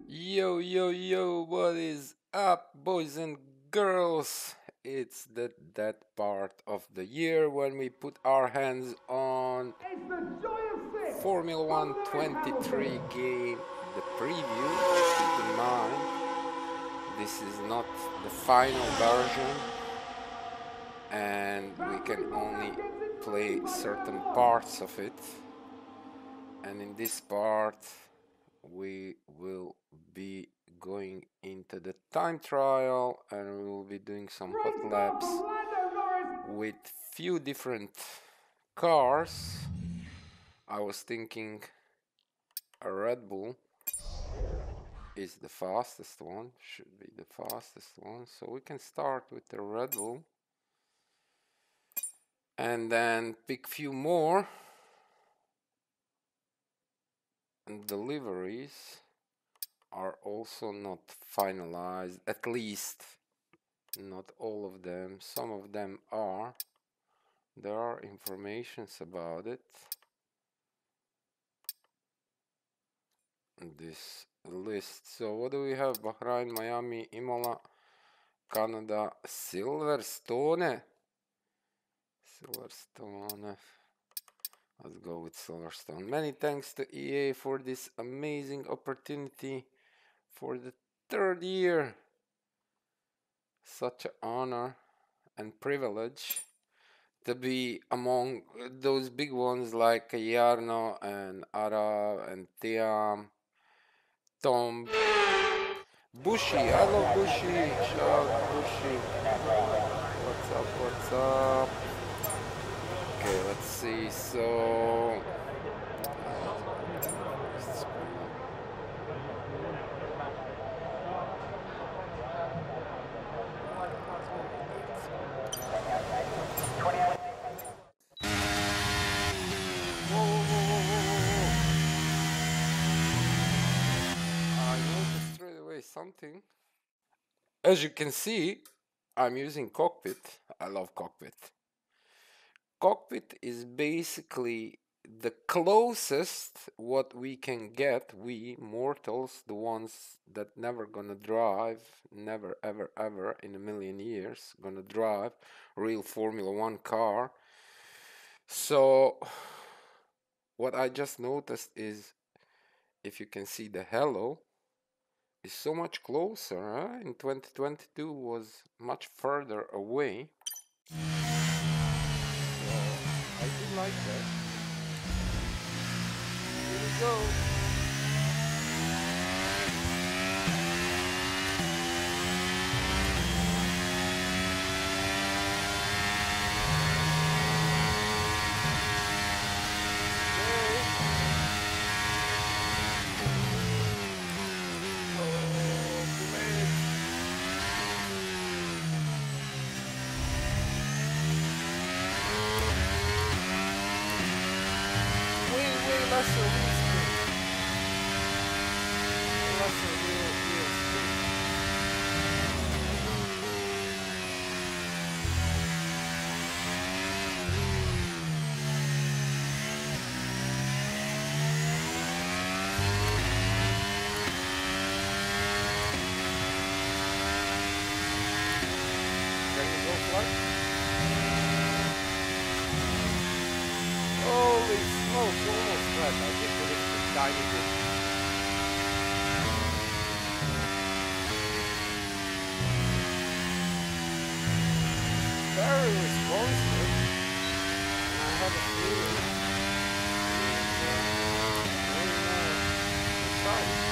Yo, yo, yo, what is up, boys and girls? It's that part of the year when we put our hands on Formula 1 23 game, the preview. Keep in mind, this is not the final version, and we can only play certain parts of it. And in this part, we will be going into the time trial and we will be doing some hot laps with few different cars. I was thinking a Red Bull is the fastest one, should be the fastest one, so we can start with the Red Bull and then pick few more and deliveries are also not finalized, at least not all of them. Some of them are. There are informations about it. This list. So what do we have? Bahrain, Miami, Imola, Canada, Silverstone. Silverstone. Let's go with Silverstone. Many thanks to EA for this amazing opportunity for the third year. Such an honor and privilege to be among those big ones like Jarno and Ara and Tiam, Tom, Bushi. I love Bushi. Shout out Bushi. What's up? What's up? Okay, let's see. So. Something. As you can see, I'm using Cockpit. I love Cockpit. Cockpit is basically the closest what we can get, we mortals, the ones that never gonna drive, never ever ever in a million years gonna drive real Formula 1 car. So what I just noticed is, if you can see, the halo is so much closer, huh? In 2022 was much further away. So I do like that. Here we go. Holy smokes, almost flat. I did put it a tiny bit. Very responsive. And I have a feeling very precise.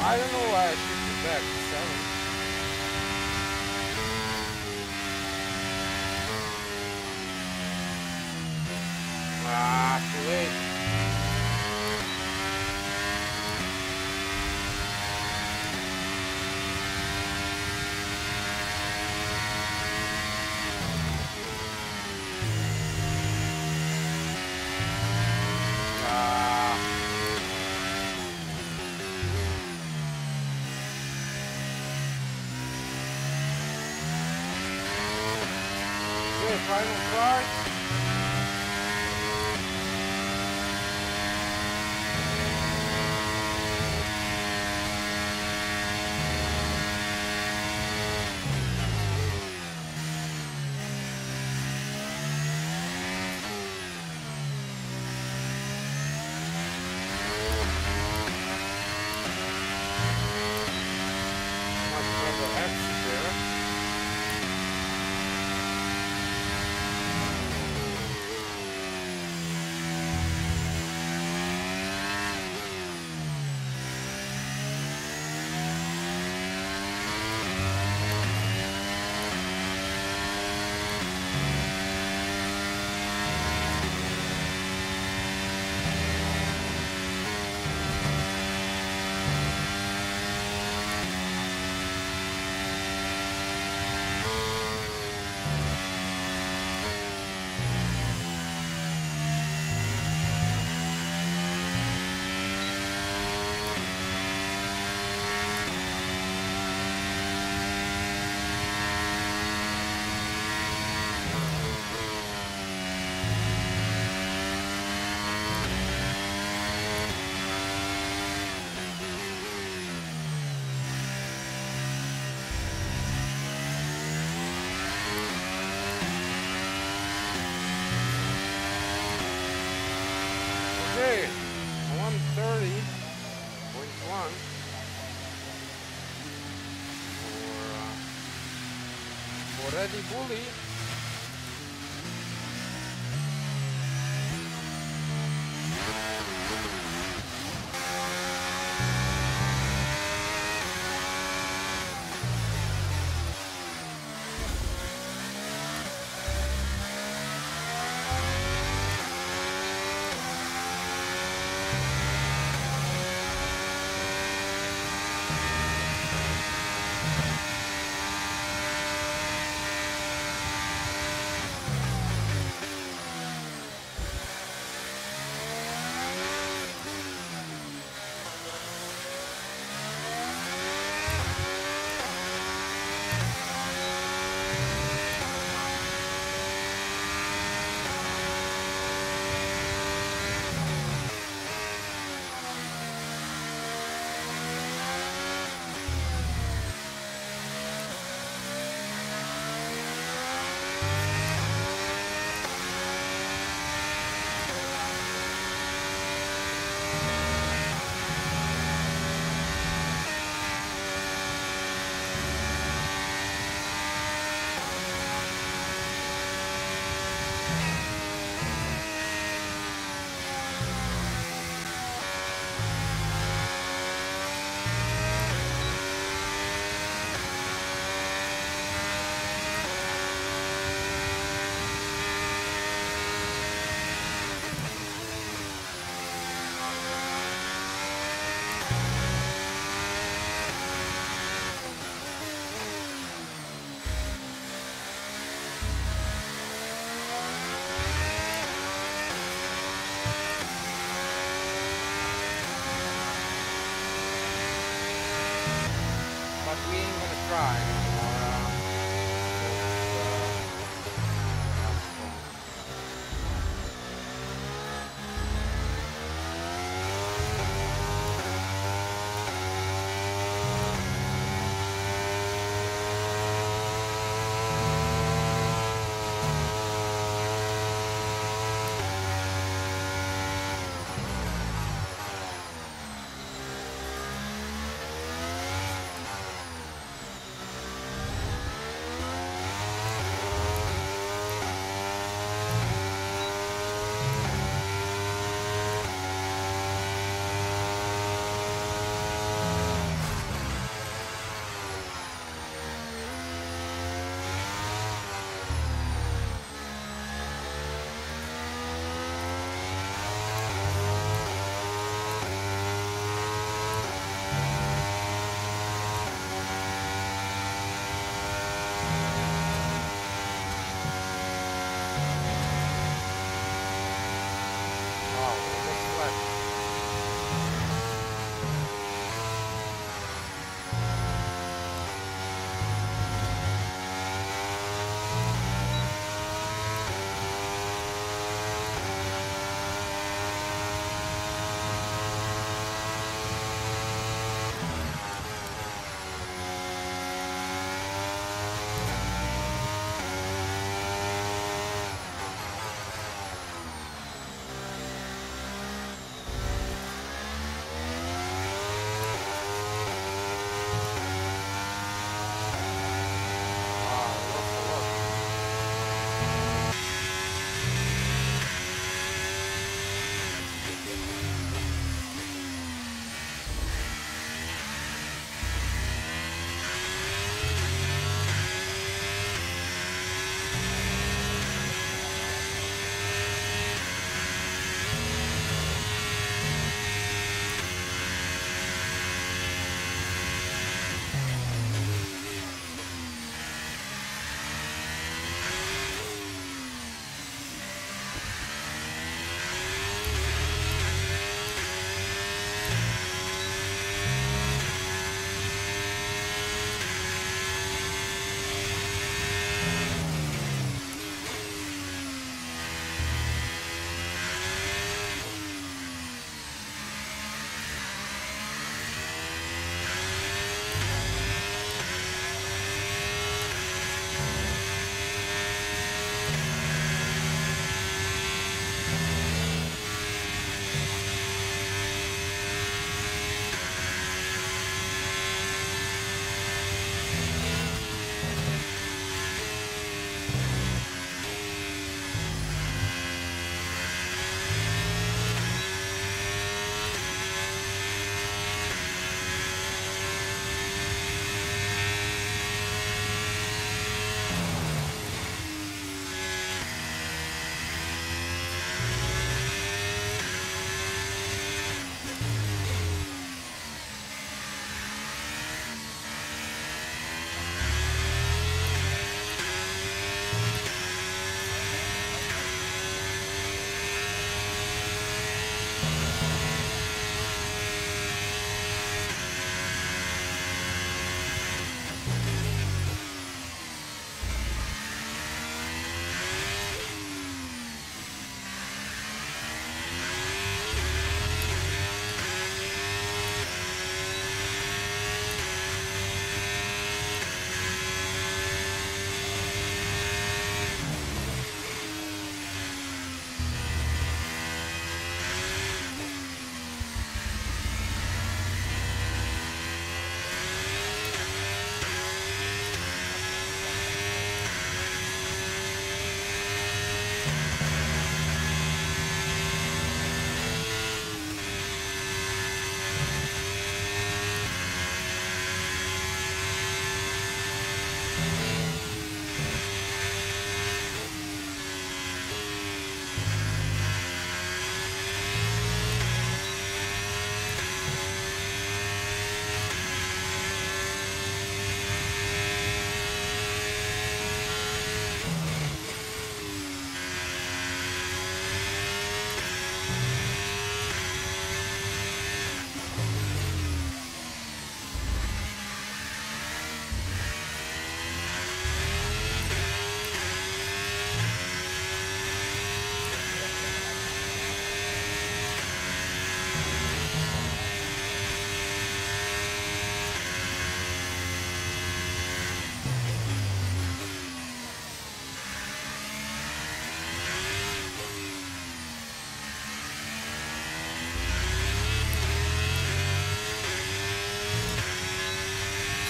I don't know why I shifted back to 7. Ah, too late. Okay, final try. Much better exit there. Okay, 130.1 for RedBull.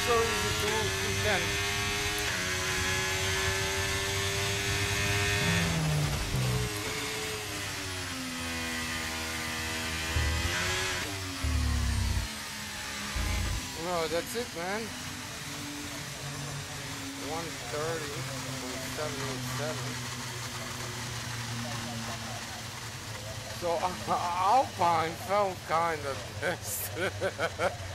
so easy to lose weekend. No, that's it, man. 130.787. So Alpine felt kind of pissed.